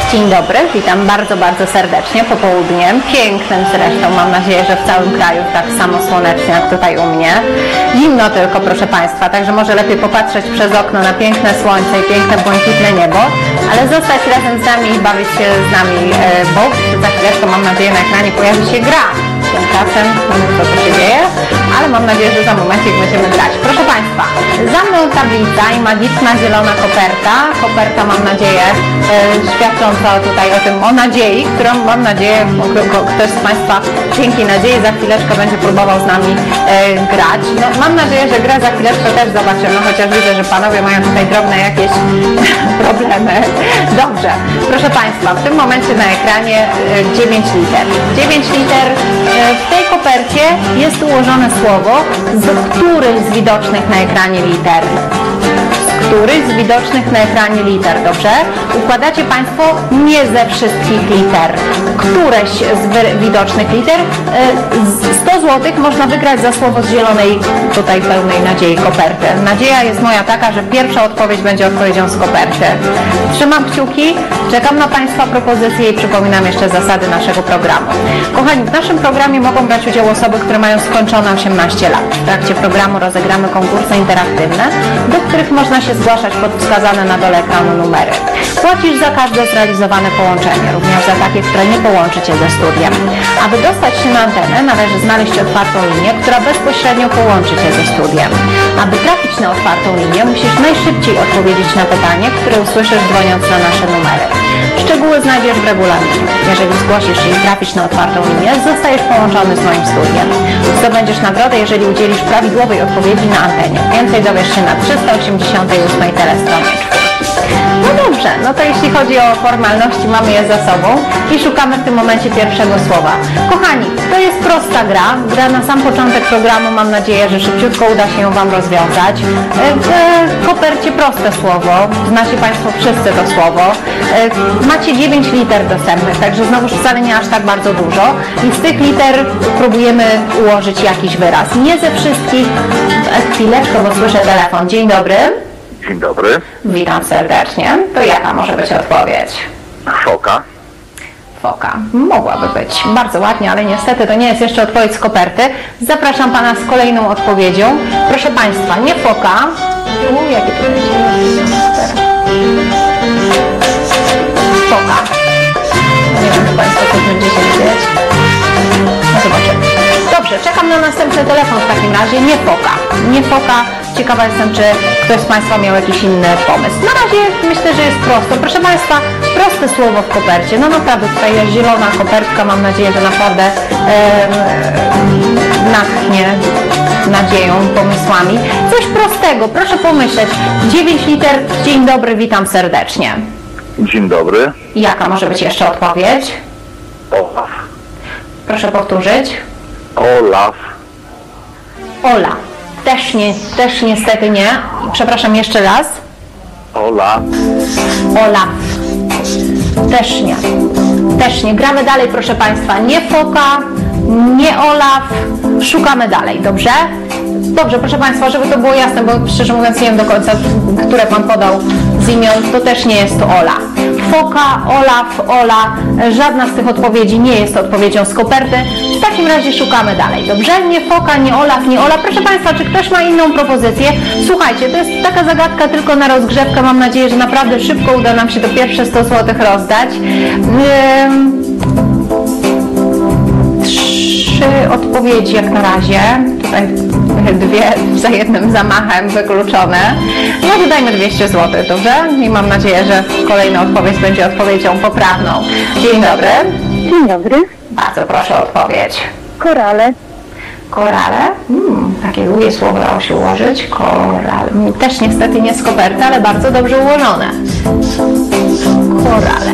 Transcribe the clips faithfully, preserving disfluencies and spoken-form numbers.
Dzień dobry, witam bardzo, bardzo serdecznie popołudniem, pięknym zresztą, mam nadzieję, że w całym kraju tak samo słonecznie jak tutaj u mnie. Zimno tylko, proszę Państwa, także może lepiej popatrzeć przez okno na piękne słońce i piękne błękitne niebo, ale zostać razem z nami i bawić się z nami, bo za chwileczkę, mam nadzieję, na ekranie pojawi się gra. Tymczasem nie wiem, co tu się dzieje, ale mam nadzieję, że za momencik będziemy grać. Proszę Państwa, za mną tablica i magiczna zielona koperta. Koperta, mam nadzieję, e, świadcząca tutaj o tym, o nadziei, którą mam nadzieję, ktoś z Państwa dzięki nadziei za chwileczkę będzie próbował z nami e, grać. No, mam nadzieję, że grę za chwileczkę też zobaczymy, chociaż widzę, że Panowie mają tutaj drobne jakieś problemy. Dobrze, proszę Państwa, w tym momencie na ekranie e, dziewięć liter. dziewięć liter. W tej kopercie jest ułożone słowo z których z widocznych na ekranie liter. Z których z widocznych na ekranie liter, dobrze? Układacie Państwo nie ze wszystkich liter. Któreś z widocznych liter. sto złotych można wygrać za słowo z zielonej, tutaj pełnej nadziei koperty. Nadzieja jest moja taka, że pierwsza odpowiedź będzie odpowiedzią z koperty. Trzymam kciuki, czekam na Państwa propozycje i przypominam jeszcze zasady naszego programu. Kochani, w naszym programie mogą brać udział osoby, które mają skończone osiemnaście lat. W trakcie programu rozegramy konkursy interaktywne, do których można się zgłaszać pod wskazane na dole ekranu numery. Płacisz za każde zrealizowane połączenie, również za takie, które nie połączy Cię ze studiem. Aby dostać się na antenę, należy znaleźć otwartą linię, która bezpośrednio połączy Cię ze studiem. Aby trafić na otwartą linię, musisz najszybciej odpowiedzieć na pytanie, które usłyszysz dzwoniąc na nasze numery. Szczegóły znajdziesz w regulaminie. Jeżeli zgłosisz się i trafisz na otwartą linię, zostajesz połączony z moim studiem. Zdobędziesz nagrodę, jeżeli udzielisz prawidłowej odpowiedzi na antenie. Więcej dowiesz się na trzysta osiemdziesiątej ósmej telestronie czwórki. No dobrze, no to jeśli chodzi o formalności, mamy je za sobą i szukamy w tym momencie pierwszego słowa. Kochani, to jest prosta gra. Gra na sam początek programu, mam nadzieję, że szybciutko uda się ją Wam rozwiązać. W kopercie proste słowo, znacie Państwo wszyscy to słowo. Macie dziewięć liter dostępnych, także znowu wcale nie aż tak bardzo dużo. I z tych liter próbujemy ułożyć jakiś wyraz. Nie ze wszystkich. Chwileczkę, bo słyszę telefon. Dzień dobry. Dzień dobry. Witam serdecznie. To jaka może być odpowiedź? Foka. Foka. Mogłaby być. Bardzo ładnie, ale niestety to nie jest jeszcze odpowiedź z koperty. Zapraszam Pana z kolejną odpowiedzią. Proszę Państwa, nie foka. U, jakie to jest? Foka. Nie wiem, czy Państwo coś będziecie wiedzieć. No zobaczymy. Dobrze, czekam na następny telefon w takim razie. Nie foka. Nie foka. Ciekawa jestem, czy ktoś z Państwa miał jakiś inny pomysł. Na razie myślę, że jest prosto. Proszę Państwa, proste słowo w kopercie. No naprawdę, tutaj jest zielona kopertka. Mam nadzieję, że naprawdę e, natchnie nadzieją, pomysłami. Coś prostego, proszę pomyśleć. dziewięć liter. Dzień dobry, witam serdecznie. Dzień dobry. Jaka może być jeszcze odpowiedź? Olaf. Proszę powtórzyć. Olaf. Ola. Też, nie, też niestety nie. Przepraszam jeszcze raz. Ola. Olaf. Też nie. Też nie. Gramy dalej, proszę Państwa. Nie foka, nie Olaf. Szukamy dalej, dobrze? Dobrze, proszę Państwa, żeby to było jasne, bo szczerze mówiąc nie wiem do końca, które Pan podał z imion, to też nie jest Ola. Foka, Olaf, Ola, żadna z tych odpowiedzi nie jest odpowiedzią z koperty. W takim razie szukamy dalej, dobrze? Nie foka, nie Olaf, nie Ola. Proszę Państwa, czy ktoś ma inną propozycję? Słuchajcie, to jest taka zagadka tylko na rozgrzewkę. Mam nadzieję, że naprawdę szybko uda nam się to pierwsze sto złotych rozdać. Ym... Trzy odpowiedzi jak na razie. Tutaj dwie za jednym zamachem wykluczone. No dodajmy dwieście złotych, dobrze? I mam nadzieję, że kolejna odpowiedź będzie odpowiedzią poprawną. Dzień dobry. Dzień dobry. Bardzo proszę o odpowiedź. Korale. Korale? Hmm, takie długie słowo dało się ułożyć. Korale. Też niestety nie z koperty, ale bardzo dobrze ułożone. Korale.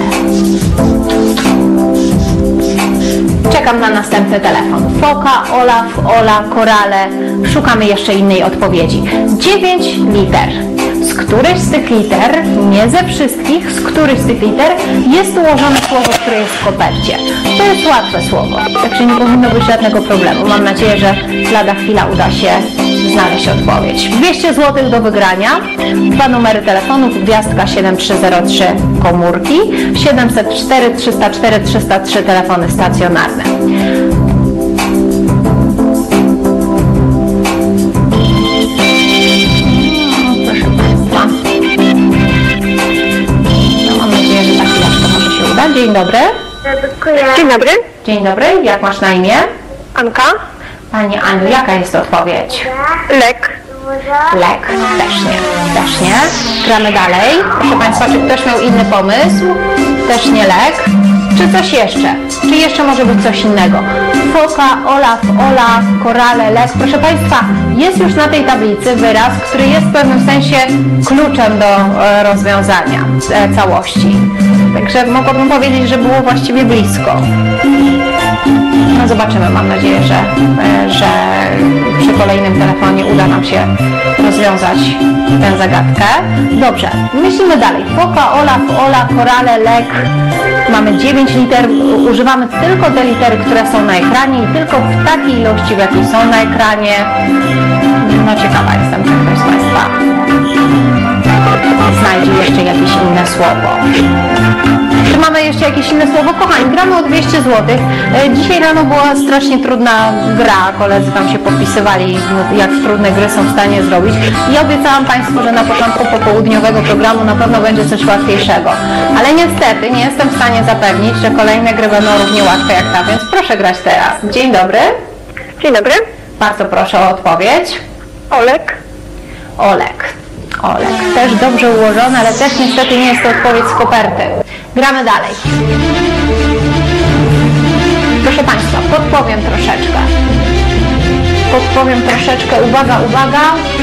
Czekam na następny telefon. Foka, Olaf, Ola, korale. Szukamy jeszcze innej odpowiedzi. dziewięć liter. z którejś z tych liter, nie ze wszystkich, z którejś z tych liter jest ułożone słowo, które jest w kopercie. To jest łatwe słowo, także nie powinno być żadnego problemu. Mam nadzieję, że lada chwila uda się znaleźć odpowiedź. dwieście złotych do wygrania, dwa numery telefonów, gwiazdka siedem trzy zero trzy komórki, siedemset cztery trzysta cztery trzysta trzy telefony stacjonarne. Proszę Państwa. No, mam nadzieję, że ta chwileczka może się uda. Dzień dobry. Dzień dobry. Dzień dobry, jak masz na imię? Anka. Pani Aniu, jaka jest odpowiedź? Lek. Lek, też nie, też nie. Gramy dalej. Proszę Państwa, czy ktoś miał inny pomysł? Też nie lek. Czy coś jeszcze? Czy jeszcze może być coś innego? Foka, Olaf, Ola, korale, lek. Proszę Państwa, jest już na tej tablicy wyraz, który jest w pewnym sensie kluczem do e, rozwiązania e, całości. Także mogłabym powiedzieć, że było właściwie blisko. No zobaczymy, mam nadzieję, że, że przy kolejnym telefonie uda nam się rozwiązać tę zagadkę. Dobrze, myślimy dalej. Foka, Olaf, Ola, korale, lek. Mamy dziewięć liter, używamy tylko te litery, które są na ekranie i tylko w takiej ilości, w jakiej są na ekranie. No ciekawa jestem, czy ktoś z Państwa znajdzie jeszcze jakieś inne słowo. Czy mamy jeszcze jakieś inne słowo? Kochani, gramy o dwieście złotych. Dzisiaj rano była strasznie trudna gra. Koledzy tam się popisywali, jak trudne gry są w stanie zrobić. I obiecałam Państwu, że na początku popołudniowego programu na pewno będzie coś łatwiejszego. Ale niestety nie jestem w stanie zapewnić, że kolejne gry będą równie łatwe jak ta, więc proszę grać teraz. Dzień dobry. Dzień dobry. Bardzo proszę o odpowiedź. Olek. Olek. Olek. Też dobrze ułożony, ale też niestety nie jest to odpowiedź z koperty. Gramy dalej. Proszę Państwa, podpowiem troszeczkę. Podpowiem troszeczkę. Uwaga, uwaga.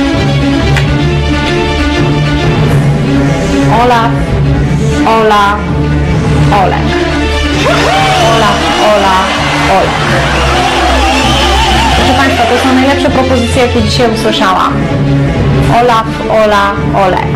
Olaf, Ola, Olek. Olaf, Ola, Olek. Proszę Państwa, to są najlepsze propozycje, jakie dzisiaj usłyszałam. Olaf, Ola, Olek.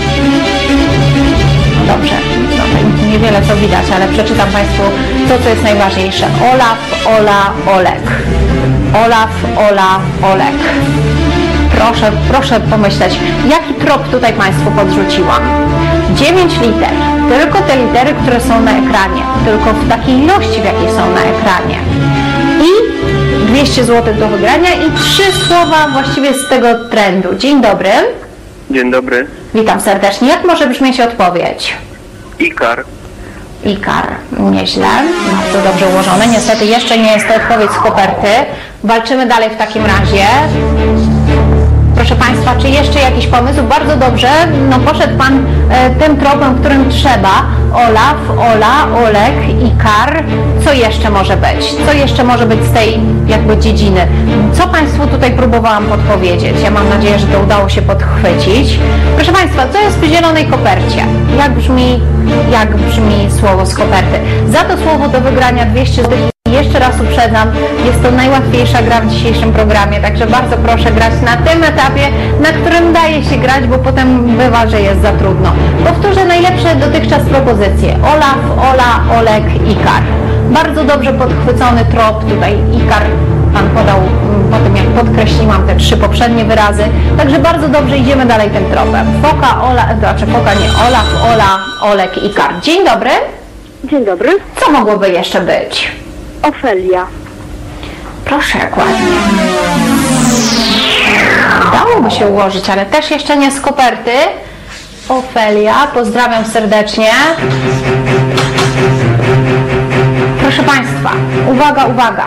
No dobrze, no to niewiele co widać, ale przeczytam Państwu to, co jest najważniejsze. Olaf, Ola, Olek. Olaf, Ola, Olek. Proszę, proszę pomyśleć, jaki trop tutaj Państwu podrzuciłam. dziewięć liter, tylko te litery, które są na ekranie, tylko w takiej ilości, w jakiej są na ekranie. I dwieście złotych do wygrania i trzy słowa właściwie z tego trendu. Dzień dobry. Dzień dobry. Witam serdecznie. Jak może brzmieć odpowiedź? Ikar. Ikar. Nieźle. Bardzo dobrze ułożone. Niestety jeszcze nie jest to odpowiedź z koperty. Walczymy dalej w takim razie. Proszę Państwa, czy jeszcze jakiś pomysł? Bardzo dobrze. No poszedł Pan e, tym tropem, którym trzeba. Olaf, Ola, Olek, Ikar. Co jeszcze może być? Co jeszcze może być z tej jakby dziedziny? Co Państwu tutaj próbowałam podpowiedzieć? Ja mam nadzieję, że to udało się podchwycić. Proszę Państwa, co jest w zielonej kopercie? Jak brzmi, jak brzmi słowo z koperty? Za to słowo do wygrania dwieście złotych. Jeszcze raz uprzedzam, jest to najłatwiejsza gra w dzisiejszym programie, także bardzo proszę grać na tym etapie, na którym daje się grać, bo potem bywa, że jest za trudno. Powtórzę najlepsze dotychczas propozycje. Olaf, Ola, Olek, Ikar. Bardzo dobrze podchwycony trop, tutaj Ikar Pan podał po tym, jak podkreśliłam te trzy poprzednie wyrazy, także bardzo dobrze idziemy dalej tym tropem. Foka, Ola, znaczy Foka nie, Olaf, Ola, Olek, Ikar. Dzień dobry. Dzień dobry. Co mogłoby jeszcze być? Ofelia. Proszę, jak ładnie. Dałoby się ułożyć, ale też jeszcze nie z koperty. Ofelia, pozdrawiam serdecznie. Proszę Państwa, uwaga, uwaga.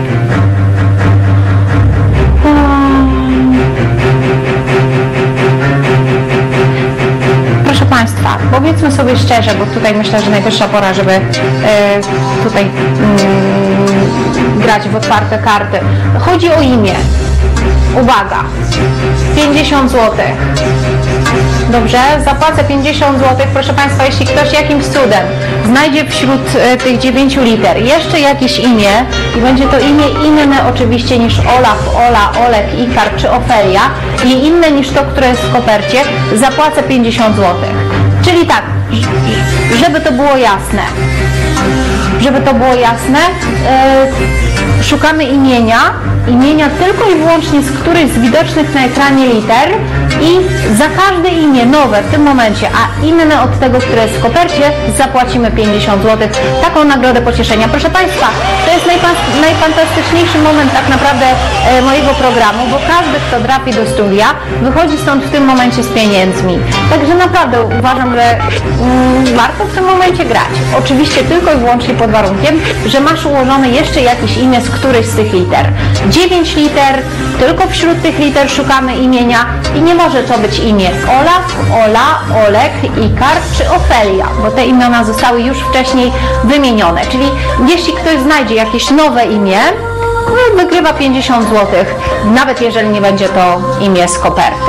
Proszę Państwa, powiedzmy sobie szczerze, bo tutaj myślę, że najwyższa pora, żeby e, tutaj mm, grać w otwarte karty. Chodzi o imię. Uwaga, pięćdziesiąt złotych. Dobrze, zapłacę pięćdziesiąt złotych. Proszę Państwa, jeśli ktoś jakimś cudem znajdzie wśród e, tych dziewięciu liter jeszcze jakieś imię i będzie to imię inne oczywiście niż Olaf, Ola, Olek, Ikar czy Ofelia i inne niż to, które jest w kopercie, zapłacę pięćdziesiąt złotych. Czyli tak, żeby to było jasne, żeby to było jasne, yy, szukamy imienia, imienia tylko i wyłącznie z którejś z widocznych na ekranie liter i za każde imię nowe w tym momencie, a inne od tego, które jest w kopercie, zapłacimy pięćdziesiąt złotych. Taką nagrodę pocieszenia. Proszę Państwa, to jest najfa- najfantastyczniejszy moment tak naprawdę e, mojego programu, bo każdy, kto trafi do studia, wychodzi stąd w tym momencie z pieniędzmi. Także naprawdę uważam, że mm, warto w tym momencie grać. Oczywiście tylko i wyłącznie pod warunkiem, że masz ułożone jeszcze jakieś imię z którejś z tych liter. dziewięć liter, tylko wśród tych liter szukamy imienia i nie może to być imię Olaf, Ola, Olek, Ikar czy Ofelia, bo te imiona zostały już wcześniej wymienione. Czyli jeśli ktoś znajdzie jakieś nowe imię, no, wygrywa pięćdziesiąt złotych, nawet jeżeli nie będzie to imię z koperty.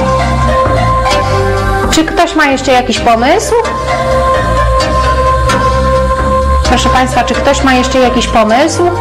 Czy ktoś ma jeszcze jakiś pomysł? Proszę Państwa, czy ktoś ma jeszcze jakiś pomysł?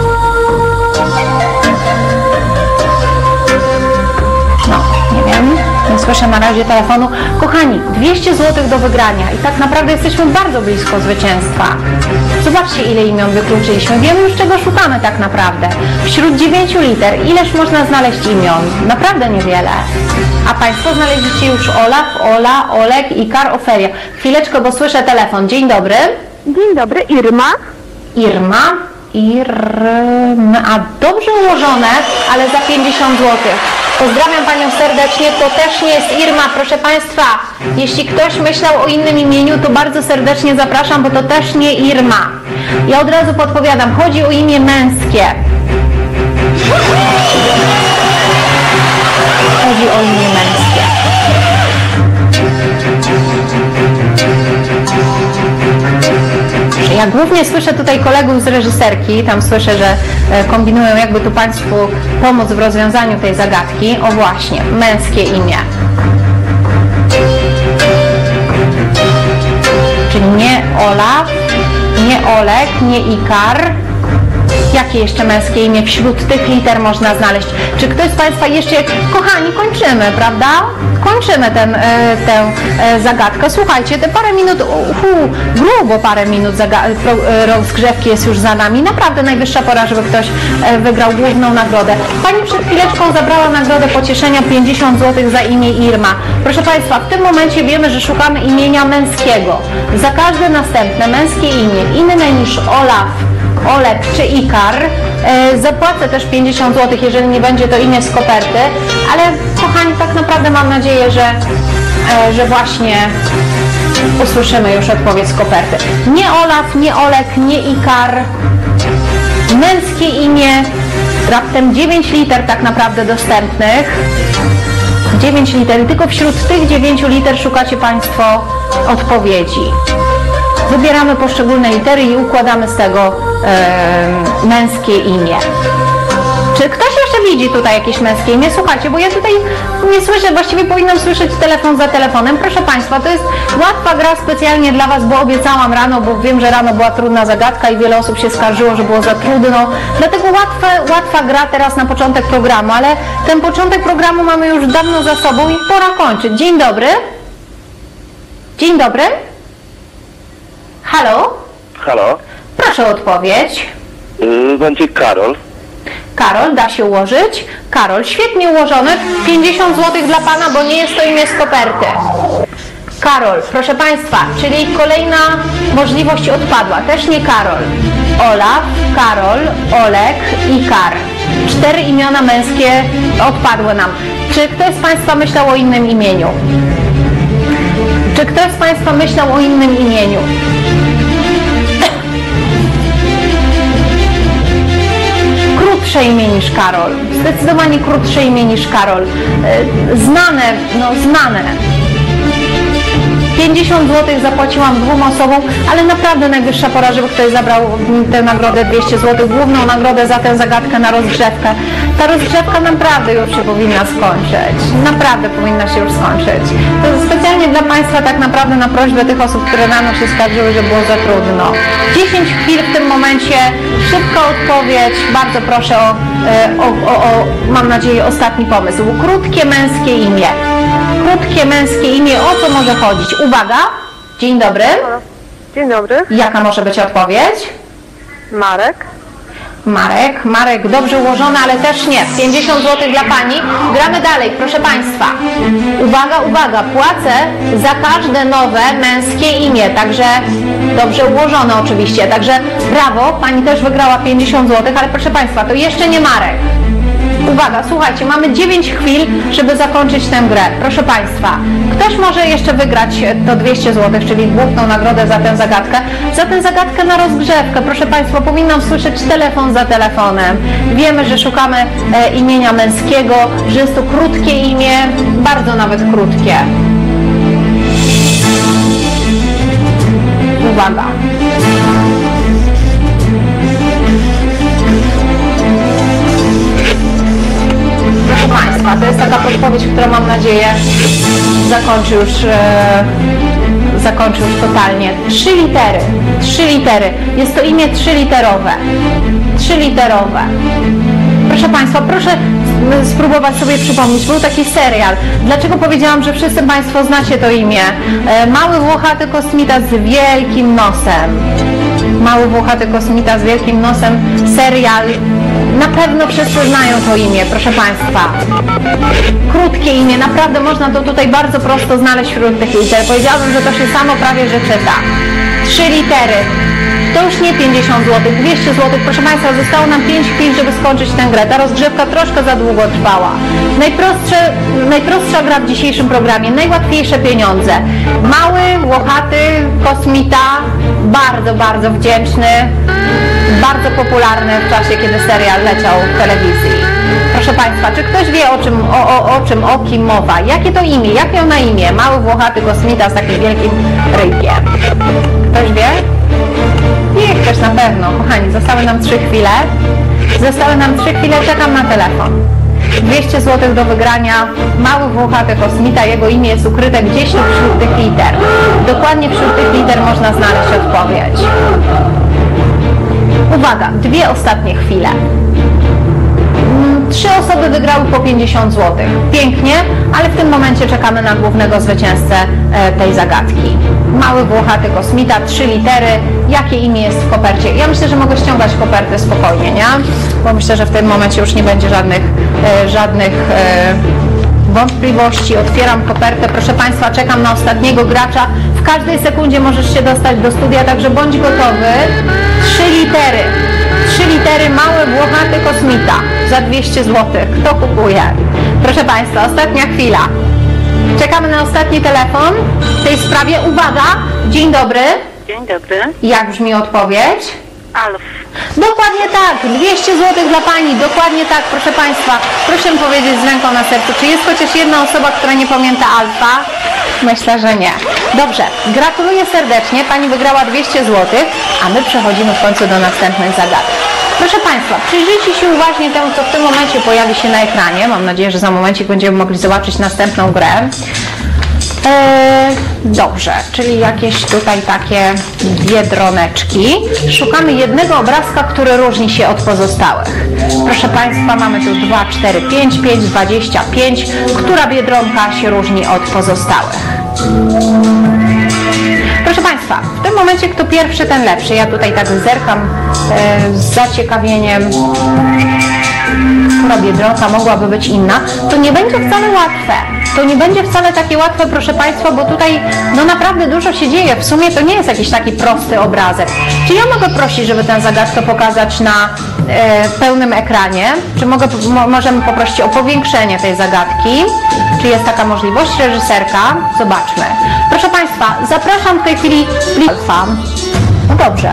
No, nie wiem, nie słyszę na razie telefonu. Kochani, dwieście złotych do wygrania i tak naprawdę jesteśmy bardzo blisko zwycięstwa. Zobaczcie, ile imion wykluczyliśmy. Wiemy już, czego szukamy tak naprawdę. Wśród dziewięciu liter, ileż można znaleźć imion? Naprawdę niewiele. A Państwo znaleźliście już Olaf, Ola, Olek, Ikar, Ofelia. Chwileczkę, bo słyszę telefon. Dzień dobry. Dzień dobry, Irma. Irma. Irma. A dobrze ułożone, ale za pięćdziesiąt złotych. Pozdrawiam Panią serdecznie, to też nie jest Irma, proszę Państwa. Jeśli ktoś myślał o innym imieniu, to bardzo serdecznie zapraszam, bo to też nie Irma. Ja od razu podpowiadam, chodzi o imię męskie. Chodzi o imię męskie. Ja głównie słyszę tutaj kolegów z reżyserki, tam słyszę, że kombinują, jakby tu Państwu pomóc w rozwiązaniu tej zagadki. O właśnie, męskie imię. Czyli nie Olaf, nie Olek, nie Ikar. Jakie jeszcze męskie imię wśród tych liter można znaleźć? Czy ktoś z Państwa jeszcze... Kochani, kończymy, prawda? Kończymy ten, tę zagadkę. Słuchajcie, te parę minut, hu, grubo parę minut rozgrzewki jest już za nami. Naprawdę najwyższa pora, żeby ktoś wygrał główną nagrodę. Pani przed chwileczką zabrała nagrodę pocieszenia pięćdziesiąt złotych za imię Irma. Proszę Państwa, w tym momencie wiemy, że szukamy imienia męskiego. Za każde następne męskie imię, inne niż Olaf, Olek czy Ikar, e, zapłacę też pięćdziesiąt złotych, jeżeli nie będzie to imię z koperty, ale kochani, tak naprawdę mam nadzieję, że, e, że właśnie usłyszymy już odpowiedź z koperty. Nie Olaf, nie Olek, nie Ikar, męskie imię, raptem dziewięć liter tak naprawdę dostępnych, dziewięć liter i tylko wśród tych dziewięciu liter szukacie Państwo odpowiedzi. Wybieramy poszczególne litery i układamy z tego e, męskie imię. Czy ktoś jeszcze widzi tutaj jakieś męskie imię? Słuchajcie, bo ja tutaj nie słyszę, właściwie powinnam słyszeć telefon za telefonem. Proszę Państwa, to jest łatwa gra specjalnie dla Was, bo obiecałam rano, bo wiem, że rano była trudna zagadka i wiele osób się skarżyło, że było za trudno. Dlatego łatwa, łatwa gra teraz na początek programu, ale ten początek programu mamy już dawno za sobą i pora kończyć. Dzień dobry. Dzień dobry. Halo? Halo? Proszę o odpowiedź. Yy, będzie Karol. Karol, da się ułożyć? Karol, świetnie ułożone. pięćdziesiąt złotych dla Pana, bo nie jest to imię z koperty. Karol, proszę Państwa, czyli kolejna możliwość odpadła. Też nie Karol. Olaf, Karol, Olek, Ikar. Cztery imiona męskie odpadły nam. Czy ktoś z Państwa myślał o innym imieniu? Czy ktoś z Państwa myślał o innym imieniu? Krótsze imię niż Karol. Zdecydowanie krótsze imię niż Karol. Znane, no znane. pięćdziesiąt złotych zapłaciłam dwóm osobom, ale naprawdę najwyższa pora, żeby ktoś zabrał tę nagrodę dwieście złotych, główną nagrodę za tę zagadkę na rozgrzewkę. Ta rozgrzewka naprawdę już się powinna skończyć. Naprawdę powinna się już skończyć. To jest specjalnie dla Państwa tak naprawdę na prośbę tych osób, które rano się skarżyły, że było za trudno. dziesięć chwil w tym momencie, szybka odpowiedź. Bardzo proszę o, o, o, o mam nadzieję, ostatni pomysł. Krótkie męskie imię. Krótkie męskie imię, o co może chodzić? Uwaga, dzień dobry. Dzień dobry. Jaka może być odpowiedź? Marek. Marek, Marek dobrze ułożony, ale też nie. pięćdziesiąt złotych dla Pani. Gramy dalej, proszę Państwa. Uwaga, uwaga, płacę za każde nowe męskie imię, także dobrze ułożone oczywiście. Także brawo, Pani też wygrała pięćdziesiąt złotych, ale proszę Państwa, to jeszcze nie Marek. Uwaga, słuchajcie, mamy dziewięć chwil, żeby zakończyć tę grę. Proszę Państwa, ktoś może jeszcze wygrać to dwieście złotych, czyli główną nagrodę za tę zagadkę. Za tę zagadkę na rozgrzewkę, proszę Państwa, powinnam słyszeć telefon za telefonem. Wiemy, że szukamy e, imienia męskiego, że jest to krótkie imię, bardzo nawet krótkie. Uwaga. Proszę Państwa, to jest taka podpowiedź, która mam nadzieję zakończy już, e, zakończy już totalnie. Trzy litery, trzy litery. Jest to imię trzyliterowe. Trzyliterowe. Proszę Państwa, proszę spróbować sobie przypomnieć. Był taki serial. Dlaczego powiedziałam, że wszyscy Państwo znacie to imię? E, Mały włochaty kosmita z wielkim nosem. Mały włochaty kosmita z wielkim nosem. Serial. Na pewno wszyscy znają to imię, proszę Państwa. Krótkie imię, naprawdę można to tutaj bardzo prosto znaleźć wśród tych liter. Powiedziałabym, że to się samo prawie że czyta. Trzy litery. To już nie pięćdziesiąt złotych, dwieście złotych. Proszę Państwa, zostało nam pięć chwil, żeby skończyć tę grę. Ta rozgrzewka troszkę za długo trwała. Najprostsze, najprostsza gra w dzisiejszym programie, najłatwiejsze pieniądze. Mały, włochaty, kosmita, bardzo, bardzo wdzięczny, bardzo popularny w czasie, kiedy serial leciał w telewizji. Proszę Państwa, czy ktoś wie, o czym, o, o, o czym, o kim mowa? Jakie to imię? Jak miał na imię? Mały, włochaty kosmita z takim wielkim ryjkiem. Ktoś wie? Nie, ktoś na pewno. Kochani, zostały nam trzy chwile. Zostały nam trzy chwile, czekam na telefon. dwieście złotych do wygrania. Mały, włochaty kosmita, jego imię jest ukryte gdzieś wśród tych liter. Dokładnie wśród tych liter można znaleźć odpowiedź. Uwaga, dwie ostatnie chwile. Trzy osoby wygrały po pięćdziesiąt złotych. Pięknie, ale w tym momencie czekamy na głównego zwycięzcę tej zagadki. Mały, włochaty kosmita, trzy litery. Jakie imię jest w kopercie? Ja myślę, że mogę ściągać kopertę spokojnie, nie? Bo myślę, że w tym momencie już nie będzie żadnych, żadnych wątpliwości. Otwieram kopertę. Proszę Państwa, czekam na ostatniego gracza. W każdej sekundzie możesz się dostać do studia, także bądź gotowy. Trzy litery. Trzy litery, mały, włochaty kosmita za dwieście złotych. Kto kupuje? Proszę Państwa, ostatnia chwila. Czekamy na ostatni telefon w tej sprawie. Uwaga! Dzień dobry. Dzień dobry. Jak brzmi odpowiedź? Alf. Dokładnie tak, dwieście złotych dla Pani, dokładnie tak, proszę Państwa. Proszę mi powiedzieć z ręką na sercu, czy jest chociaż jedna osoba, która nie pamięta Alfa? Myślę, że nie. Dobrze, gratuluję serdecznie, Pani wygrała dwieście złotych, a my przechodzimy w końcu do następnej zagadki. Proszę Państwa, przyjrzyjcie się uważnie temu, co w tym momencie pojawi się na ekranie. Mam nadzieję, że za momencik będziemy mogli zobaczyć następną grę. Eee, dobrze, czyli jakieś tutaj takie dwie droneczki. Szukamy jednego obrazka, który różni się od pozostałych. Proszę Państwa, mamy tu dwa, cztery, pięć, pięć, dwadzieścia pięć. Która biedronka się różni od pozostałych? Proszę Państwa, w tym momencie kto pierwszy, ten lepszy. Ja tutaj tak zerkam e, z zaciekawieniem, która biedronka mogłaby być inna. To nie będzie wcale łatwe. To nie będzie wcale takie łatwe, proszę Państwa, bo tutaj no naprawdę dużo się dzieje. W sumie to nie jest jakiś taki prosty obrazek. Czy ja mogę prosić, żeby tę zagadkę pokazać na e, pełnym ekranie? Czy mogę, mo, możemy poprosić o powiększenie tej zagadki? Czy jest taka możliwość? Reżyserka? Zobaczmy. Proszę Państwa, zapraszam w tej chwili Alfa. No dobrze.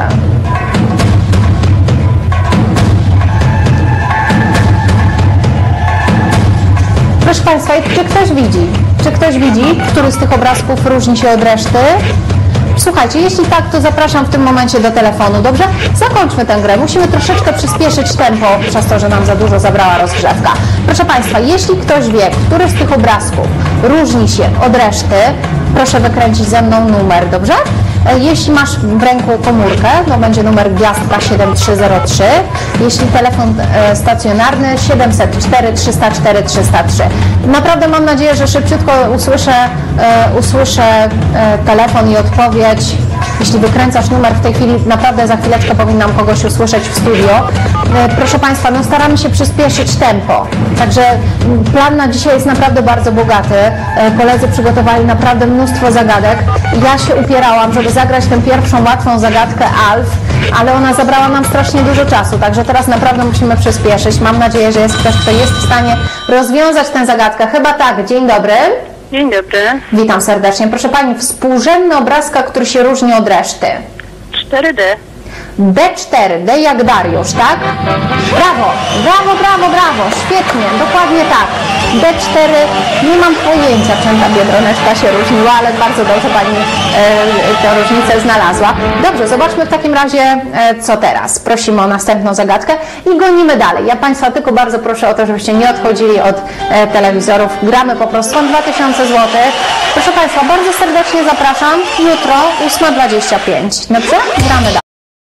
Proszę Państwa, czy ktoś widzi? Czy ktoś widzi, który z tych obrazków różni się od reszty? Słuchajcie, jeśli tak, to zapraszam w tym momencie do telefonu, dobrze? Zakończmy tę grę. Musimy troszeczkę przyspieszyć tempo przez to, że nam za dużo zabrała rozgrzewka. Proszę Państwa, jeśli ktoś wie, który z tych obrazków różni się od reszty, proszę wykręcić ze mną numer, dobrze? Jeśli masz w ręku komórkę, to będzie numer gwiazdka siedem trzy zero trzy. Jeśli telefon stacjonarny siedemset cztery trzysta cztery trzysta trzy. Naprawdę mam nadzieję, że szybciutko usłyszę, usłyszę telefon i odpowiedź. Jeśli wykręcasz numer w tej chwili, naprawdę za chwileczkę powinnam kogoś usłyszeć w studio. Proszę Państwa, no staramy się przyspieszyć tempo. Także plan na dzisiaj jest naprawdę bardzo bogaty. Koledzy przygotowali naprawdę mnóstwo zagadek. Ja się upierałam, żeby zagrać tę pierwszą łatwą zagadkę Alf, ale ona zabrała nam strasznie dużo czasu, także teraz naprawdę musimy przyspieszyć. Mam nadzieję, że jest ktoś, kto jest w stanie rozwiązać tę zagadkę. Chyba tak. Dzień dobry. Dzień dobry. Witam serdecznie. Proszę Pani, współrzędny obrazka, który się różni od reszty. cztery D. D cztery, D jak Dariusz, tak? Brawo, brawo, brawo, brawo, świetnie, dokładnie tak. D cztery, nie mam pojęcia, czym ta biedroneczka się różniła, ale bardzo dobrze Pani e, tę różnicę znalazła. Dobrze, zobaczmy w takim razie, e, co teraz. Prosimy o następną zagadkę i gonimy dalej. Ja Państwa tylko bardzo proszę o to, żebyście nie odchodzili od e, telewizorów. Gramy po prostu dwa tysiące złotych. Proszę Państwa, bardzo serdecznie zapraszam. Jutro ósma dwadzieścia pięć. Dobrze? Gramy dalej.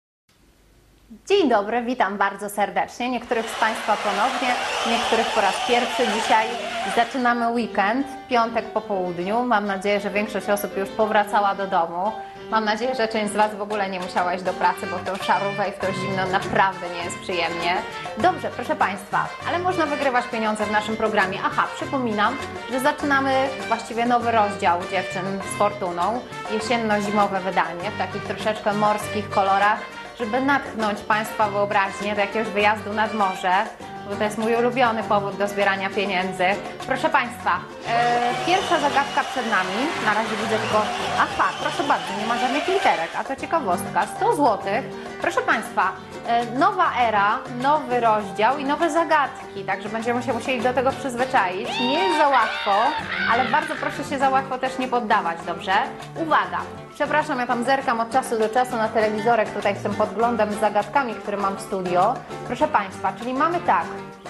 Dzień dobry, witam bardzo serdecznie. Niektórych z Państwa ponownie, niektórych po raz pierwszy. Dzisiaj zaczynamy weekend, piątek po południu. Mam nadzieję, że większość osób już powracała do domu. Mam nadzieję, że część z Was w ogóle nie musiała iść do pracy, bo w tą szarówę i w to zimno naprawdę nie jest przyjemnie. Dobrze, proszę Państwa, ale można wygrywać pieniądze w naszym programie. Aha, przypominam, że zaczynamy właściwie nowy rozdział Dziewczyn z Fortuną. Jesienno-zimowe wydanie w takich troszeczkę morskich kolorach, żeby natchnąć Państwa wyobraźnię do jakiegoś wyjazdu nad morze, bo to jest mój ulubiony powód do zbierania pieniędzy. Proszę Państwa, e, pierwsza zagadka przed nami, na razie widzę tylko, aha, proszę bardzo, nie ma żadnych literek, a to ciekawostka, sto złotych. Proszę Państwa, e, nowa era, nowy rozdział i nowe zagadki, także będziemy się musieli do tego przyzwyczaić. Nie jest za łatwo, ale bardzo proszę się za łatwo też nie poddawać, dobrze? Uwaga! Przepraszam, ja tam zerkam od czasu do czasu na telewizorek tutaj z tym podglądem z zagadkami, które mam w studio. Proszę Państwa, czyli mamy tak.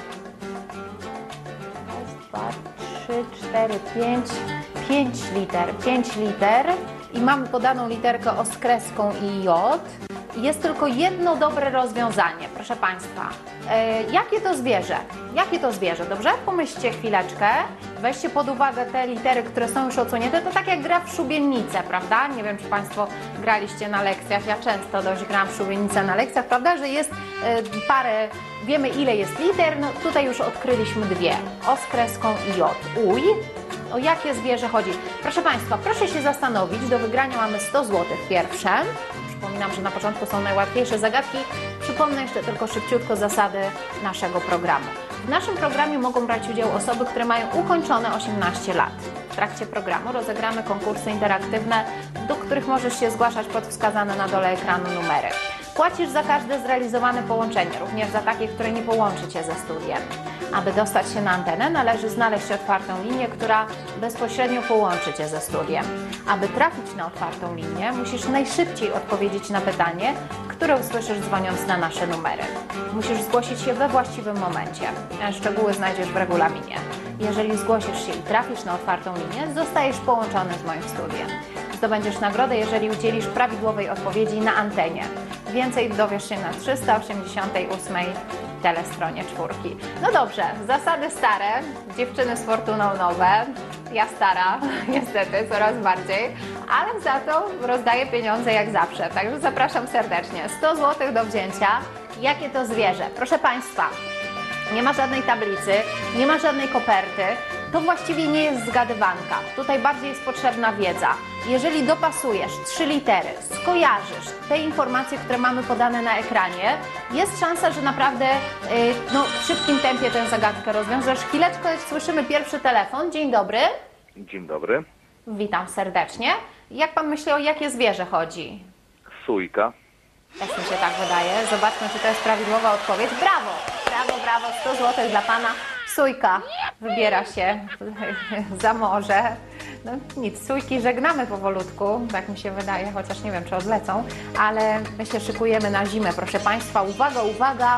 Raz, dwa, trzy, cztery, pięć. Pięć liter. Pięć liter i mamy podaną literkę O z kreską i J. Jest tylko jedno dobre rozwiązanie, proszę Państwa. E, jakie to zwierzę? Jakie to zwierzę, dobrze? Pomyślcie chwileczkę, weźcie pod uwagę te litery, które są już odsunięte. To tak jak gra w szubienicę, prawda? Nie wiem, czy Państwo graliście na lekcjach. Ja często dość gram w szubienicę na lekcjach, prawda? Że jest e, parę, wiemy ile jest liter, no tutaj już odkryliśmy dwie. O z kreską i J. Uj. O jakie zwierzę chodzi? Proszę Państwa, proszę się zastanowić. Do wygrania mamy sto złotych pierwsze. Przypominam, że na początku są najłatwiejsze zagadki. Przypomnę jeszcze tylko szybciutko zasady naszego programu. W naszym programie mogą brać udział osoby, które mają ukończone osiemnaście lat. W trakcie programu rozegramy konkursy interaktywne, do których możesz się zgłaszać pod wskazane na dole ekranu numery. Płacisz za każde zrealizowane połączenie, również za takie, które nie połączy Cię ze studiem. Aby dostać się na antenę, należy znaleźć otwartą linię, która bezpośrednio połączy Cię ze studiem. Aby trafić na otwartą linię, musisz najszybciej odpowiedzieć na pytanie, które usłyszysz dzwoniąc na nasze numery. Musisz zgłosić się we właściwym momencie. Szczegóły znajdziesz w regulaminie. Jeżeli zgłosisz się i trafisz na otwartą linię, zostajesz połączony z moim studiem. Zdobędziesz nagrodę, jeżeli udzielisz prawidłowej odpowiedzi na antenie. Więcej dowiesz się na trzysta osiemdziesiątej ósmej telestronie czwórki. No dobrze, zasady stare, dziewczyny z Fortuną nowe, ja stara, niestety, coraz bardziej, ale za to rozdaję pieniądze jak zawsze, także zapraszam serdecznie. sto złotych do wzięcia. Jakie to zwierzę? Proszę Państwa, nie ma żadnej tablicy, nie ma żadnej koperty, to właściwie nie jest zgadywanka. Tutaj bardziej jest potrzebna wiedza. Jeżeli dopasujesz trzy litery, skojarzysz te informacje, które mamy podane na ekranie, jest szansa, że naprawdę yy, no, w szybkim tempie tę zagadkę rozwiążesz. Chwileczkę, słyszymy pierwszy telefon. Dzień dobry. Dzień dobry. Witam serdecznie. Jak Pan myśli, o jakie zwierzę chodzi? Sójka. Też mi się tak wydaje. Zobaczmy, czy to jest prawidłowa odpowiedź. Brawo! Brawo, brawo. sto złotych dla Pana. Sójka wybiera się za morze. No nic, sójki żegnamy powolutku, tak mi się wydaje, chociaż nie wiem, czy odlecą, ale my się szykujemy na zimę, proszę Państwa. Uwaga, uwaga!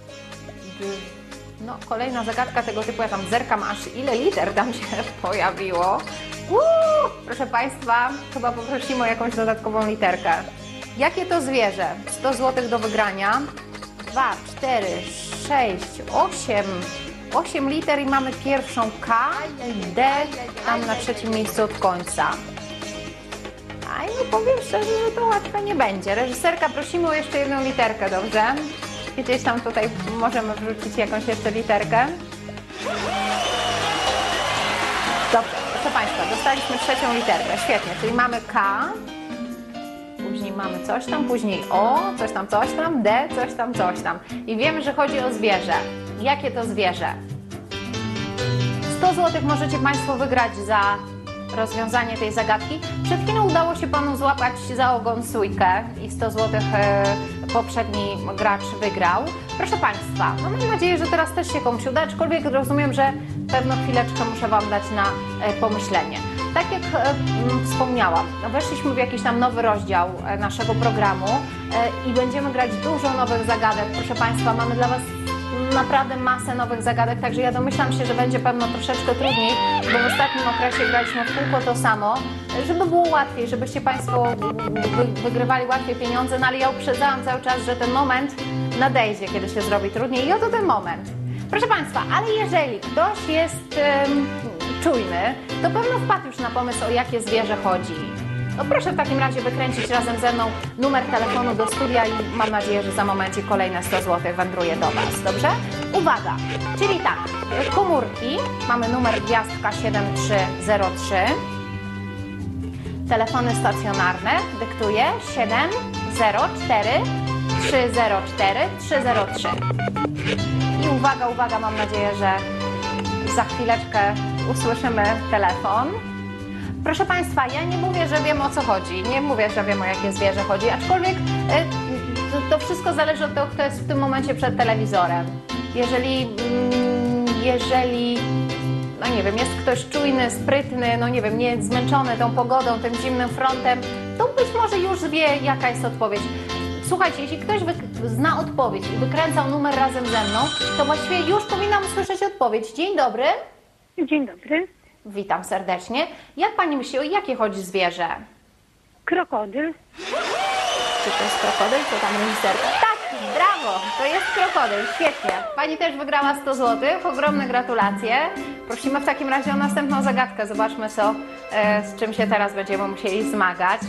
No, kolejna zagadka tego typu, ja tam zerkam, aż ile liter tam się pojawiło. Uuu, proszę Państwa, chyba poprosimy o jakąś dodatkową literkę. Jakie to zwierzę? sto złotych do wygrania. dwa, cztery, sześć, osiem. osiem liter i mamy pierwszą K, D, tam na trzecim miejscu od końca. A i no powiem szczerze, że to łatwe nie będzie. Reżyserka, prosimy o jeszcze jedną literkę, dobrze? Gdzieś tam tutaj możemy wrzucić jakąś jeszcze literkę. Dobrze, proszę Państwa, dostaliśmy trzecią literkę, świetnie, czyli mamy K, później mamy coś tam, później O, coś tam, coś tam, D, coś tam, coś tam. I wiemy, że chodzi o zwierzę. Jakie to zwierzę? sto złotych możecie Państwo wygrać za rozwiązanie tej zagadki. Przed chwilą udało się Panu złapać za ogon sójkę i sto złotych poprzedni gracz wygrał. Proszę Państwa, no mam nadzieję, że teraz też się komuś uda, aczkolwiek rozumiem, że pewno chwileczkę muszę Wam dać na pomyślenie. Tak jak wspomniałam, weszliśmy w jakiś tam nowy rozdział naszego programu i będziemy grać dużo nowych zagadek. Proszę Państwa, mamy dla Was naprawdę masę nowych zagadek, także ja domyślam się, że będzie pewno troszeczkę trudniej, bo w ostatnim okresie graliśmy w kółko to samo, żeby było łatwiej, żebyście Państwo wy wygrywali łatwiej pieniądze, no ale ja uprzedzałam cały czas, że ten moment nadejdzie, kiedy się zrobi trudniej i oto ten moment. Proszę Państwa, ale jeżeli ktoś jest um, czujny, to pewno wpadł już na pomysł, o jakie zwierzę chodzi. No proszę w takim razie wykręcić razem ze mną numer telefonu do studia i mam nadzieję, że za momencie kolejne sto złotych wędruje do Was, dobrze? Uwaga, czyli tak, komórki, mamy numer gwiazdka siedem trzy zero trzy, telefony stacjonarne, dyktuję siedem zero cztery trzy zero cztery trzy zero trzy. I uwaga, uwaga, mam nadzieję, że za chwileczkę usłyszymy telefon. Proszę Państwa, ja nie mówię, że wiem, o co chodzi, nie mówię, że wiem, o jakie zwierzę chodzi, aczkolwiek to, to wszystko zależy od tego, kto jest w tym momencie przed telewizorem. Jeżeli, jeżeli, no nie wiem, jest ktoś czujny, sprytny, no nie wiem, nie zmęczony tą pogodą, tym zimnym frontem, to być może już wie, jaka jest odpowiedź. Słuchajcie, jeśli ktoś zna odpowiedź i wykręcał numer razem ze mną, to właściwie już powinnam usłyszeć odpowiedź. Dzień dobry. Dzień dobry. Witam serdecznie. Jak Pani myśli, o jakie chodzi zwierzę? Krokodyl. Czy to jest krokodyl? Co tam reżyserka? Tak, brawo, to jest krokodyl, świetnie. Pani też wygrała sto złotych, ogromne gratulacje. Prosimy w takim razie o następną zagadkę. Zobaczmy, co, e, z czym się teraz będziemy musieli zmagać.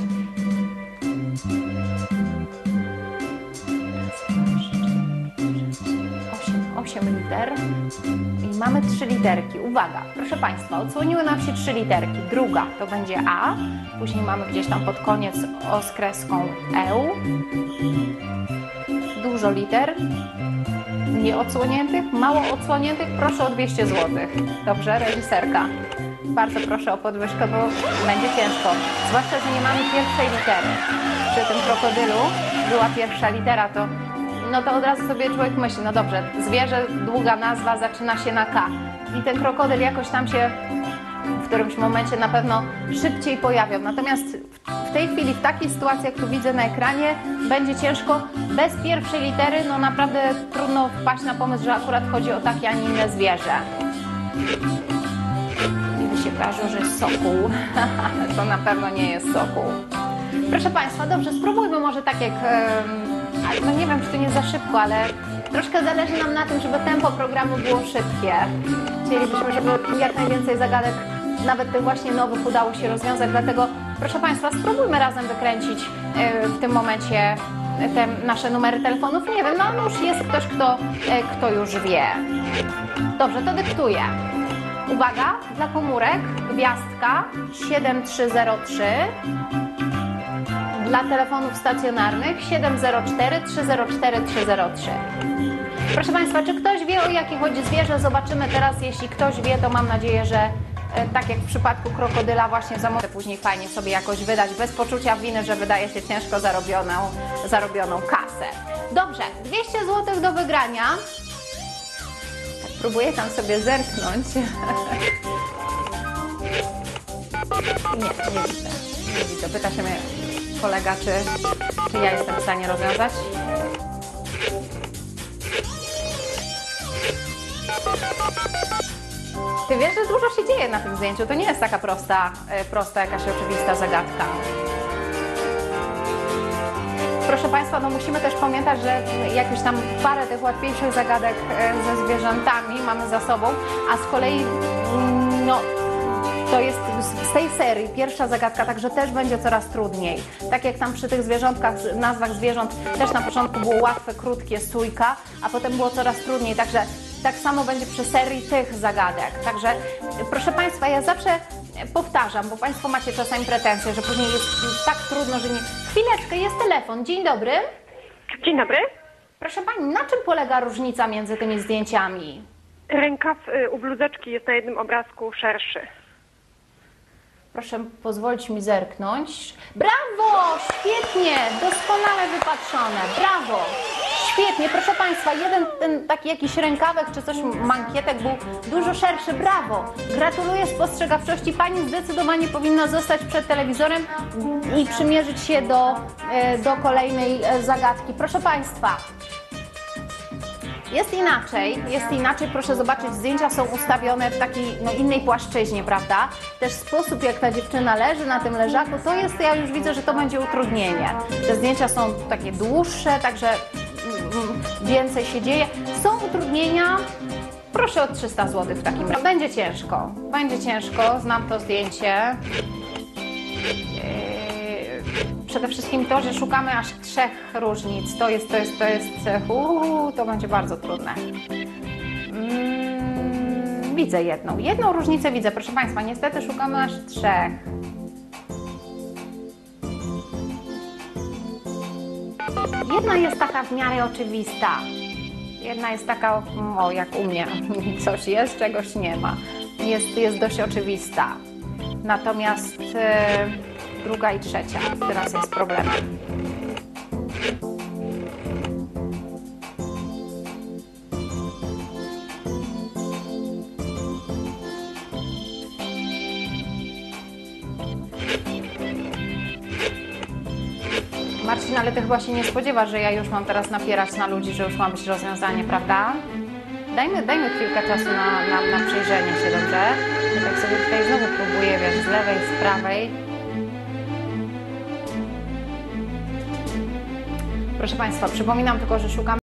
osiem liter i mamy trzy literki. Uwaga, proszę Państwa, odsłoniły nam się trzy literki. Druga to będzie A, później mamy gdzieś tam pod koniec O z kreską E. Dużo liter nieodsłoniętych, mało odsłoniętych. Proszę o dwieście złotych. Dobrze, reżyserka? Bardzo proszę o podwyżkę, bo będzie ciężko. Zwłaszcza, że nie mamy pierwszej litery. Przy tym krokodylu była pierwsza litera, to no to od razu sobie człowiek myśli, no dobrze, zwierzę, długa nazwa, zaczyna się na K. I ten krokodyl jakoś tam się w którymś momencie na pewno szybciej pojawią. Natomiast w tej chwili, w takiej sytuacji, jak tu widzę na ekranie, będzie ciężko. Bez pierwszej litery, no naprawdę trudno wpaść na pomysł, że akurat chodzi o takie, a nie inne zwierzę. Mi się kojarzy, że jest sokół. To na pewno nie jest sokół. Proszę Państwa, dobrze, spróbujmy może tak jak... No nie wiem, czy to nie za szybko, ale troszkę zależy nam na tym, żeby tempo programu było szybkie. Chcielibyśmy, żeby jak najwięcej zagadek, nawet tych właśnie nowych, udało się rozwiązać. Dlatego, proszę Państwa, spróbujmy razem wykręcić w tym momencie te nasze numery telefonów. Nie wiem, no już jest ktoś, kto, kto już wie. Dobrze, to dyktuję. Uwaga, dla komórek gwiazdka siedem trzy zero trzy. Dla telefonów stacjonarnych siedem zero cztery trzy zero cztery trzy zero trzy. Proszę Państwa, czy ktoś wie, o jakie chodzi zwierzę? Zobaczymy teraz. Jeśli ktoś wie, to mam nadzieję, że e, tak jak w przypadku krokodyla właśnie za może później fajnie sobie jakoś wydać, bez poczucia winy, że wydaje się ciężko zarobioną, zarobioną kasę. Dobrze, dwieście złotych do wygrania. Próbuję tam sobie zerknąć. Nie, nie widzę. Nie widzę. Pyta się mnie kolega, czy, czy ja jestem w stanie rozwiązać. Ty wiesz, że dużo się dzieje na tym zdjęciu. To nie jest taka prosta, prosta jakaś oczywista zagadka. Proszę Państwa, no musimy też pamiętać, że jak już tam parę tych łatwiejszych zagadek ze zwierzętami mamy za sobą, a z kolei no, to jest z tej serii pierwsza zagadka, także też będzie coraz trudniej. Tak jak tam przy tych zwierzątkach, nazwach zwierząt też na początku było łatwe, krótkie, sójka, a potem było coraz trudniej, także tak samo będzie przy serii tych zagadek. Także proszę Państwa, ja zawsze powtarzam, bo Państwo macie czasami pretensje, że później jest tak trudno, że nie... Chwileczkę, jest telefon. Dzień dobry. Dzień dobry. Proszę Pani, na czym polega różnica między tymi zdjęciami? Rękaw y, u bluzeczki jest na jednym obrazku szerszy. Proszę pozwolić mi zerknąć. Brawo! Świetnie! Doskonale wypatrzone. Brawo! Świetnie, proszę Państwa, jeden ten taki jakiś rękawek czy coś, mankietek był dużo szerszy. Brawo! Gratuluję spostrzegawczości. Pani zdecydowanie powinna zostać przed telewizorem i przymierzyć się do, do kolejnej zagadki. Proszę Państwa, jest inaczej, jest inaczej, proszę zobaczyć, zdjęcia są ustawione w takiej no, innej płaszczyźnie, prawda? Też sposób, jak ta dziewczyna leży na tym leżaku, to jest, ja już widzę, że to będzie utrudnienie. Te zdjęcia są takie dłuższe, także mm, więcej się dzieje. Są utrudnienia, proszę o trzysta złotych w takim razie. Będzie ciężko, będzie ciężko, znam to zdjęcie. Przede wszystkim to, że szukamy aż trzech różnic. To jest, to jest, to jest, uu, to będzie bardzo trudne. Mm, widzę jedną. Jedną różnicę widzę, proszę Państwa. Niestety szukamy aż trzech. Jedna jest taka w miarę oczywista. Jedna jest taka, o jak u mnie, coś jest, czegoś nie ma. Jest, jest dość oczywista. Natomiast e, druga i trzecia teraz jest problemem. Marcin, ale Ty chyba się nie spodziewasz, że ja już mam teraz napierać na ludzi, że już ma być rozwiązanie, prawda? Dajmy, dajmy chwilkę czasu na, na, na przyjrzenie się, dobrze? Tak sobie tutaj znowu próbuję, wiesz, z lewej, z prawej. Proszę Państwa, przypominam tylko, że szukamy